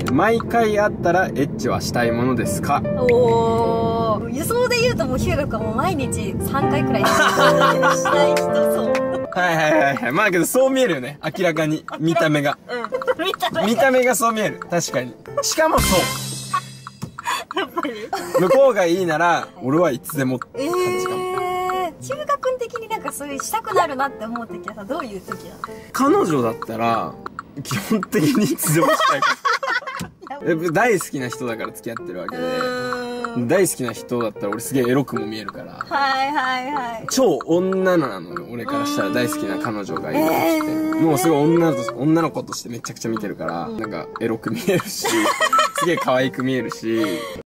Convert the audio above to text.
毎回会ったらエッチはしたいものですか？ おー、予想で言うともうヒューガ君はもう毎日3回くらいしたい人そう。 はいはいはいはい。まあけどそう見えるよね。明らかに。見た目が。 うん。 見た目がそう見える。確かに。しかもそう。 やっぱり向こうがいいなら、俺はいつでもって感じかも。 ヒューガ君的になんかそういうしたくなるなって思う時はさ、どういう時なの？ 彼女だったら、基本的にいつでもしたいから。大好きな人だから付き合ってるわけで、大好きな人だったら俺すげえエロくも見えるから、 はいはいはい。 超女なのよ、俺からしたら。大好きな彼女がいるとして。もうすごい女の子としてめちゃくちゃ見てるから、なんかエロく見えるし、すげえ可愛く見えるし、